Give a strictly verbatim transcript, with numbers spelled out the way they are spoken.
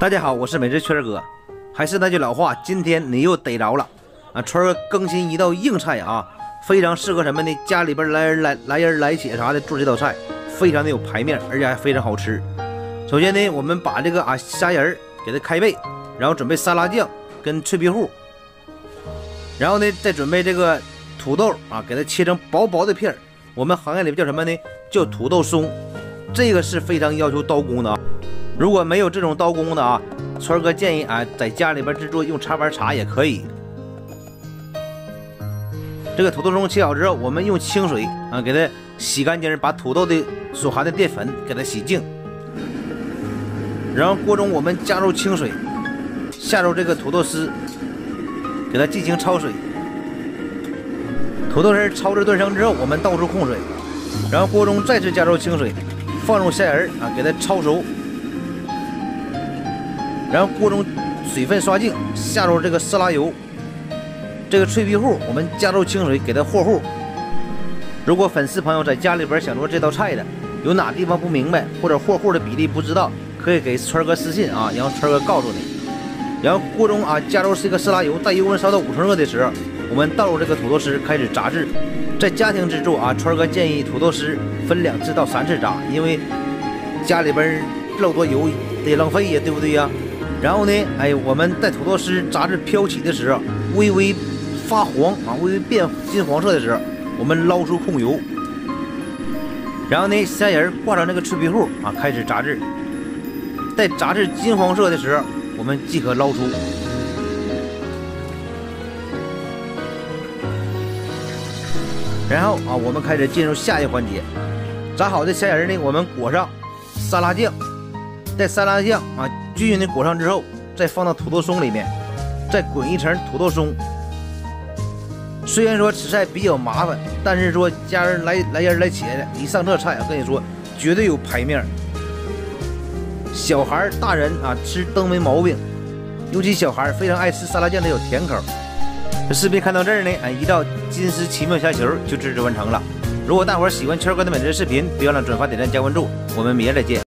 大家好，我是美食圈哥。还是那句老话，今天你又逮着了啊！川哥更新一道硬菜啊，非常适合什么呢？家里边来人来来人来且啥的做这道菜，非常的有排面，而且还非常好吃。首先呢，我们把这个啊虾仁给它开背，然后准备沙拉酱跟脆皮糊，然后呢再准备这个土豆啊，给它切成薄薄的片儿。我们行业里边叫什么呢？叫土豆松。这个是非常要求刀工的啊。如果没有这种刀工的啊，川哥建议啊，在家里边制作用茶盘茶也可以。这个土豆松切好之后，我们用清水啊给它洗干净，把土豆的所含的淀粉给它洗净。然后锅中我们加入清水，下入这个土豆丝，给它进行焯水。土豆丝焯至断生之后，我们倒出控水，然后锅中再次加入清水，放入虾仁啊，给它焯熟。然后锅中水分刷净，下入这个色拉油，这个脆皮糊我们加入清水给它和糊。如果粉丝朋友在家里边想做这道菜的，有哪地方不明白或者和糊的比例不知道，可以给川哥私信啊，然后川哥告诉你。然后锅中啊加入这个色拉油，待油温烧到五成热的时候，我们倒入这个土豆丝开始炸制。在家庭制作啊，川哥建议土豆丝分两次到三次炸，因为家里边漏多油得浪费呀，对不对呀？然后呢，哎，我们在土豆丝炸至飘起的时候，微微发黄啊，微微变金黄色的时候，我们捞出控油。然后呢，虾仁挂上那个脆皮糊啊，开始炸制。在炸至金黄色的时候，我们即可捞出。然后啊，我们开始进入下一环节，炸好的虾仁呢，我们裹上沙拉酱，在沙拉酱啊均匀的裹上之后，再放到土豆松里面，再滚一层土豆松。虽然说此菜比较麻烦，但是说家人来来人来且的，一上这菜，我跟你说，绝对有排面。小孩大人啊吃都没毛病，尤其小孩非常爱吃沙拉酱的有甜口。这视频看到这儿呢，哎，一道金丝奇妙虾球就制作完成了。如果大伙儿喜欢圈哥的美食视频，别忘了转发、点赞、加关注，我们明天再见。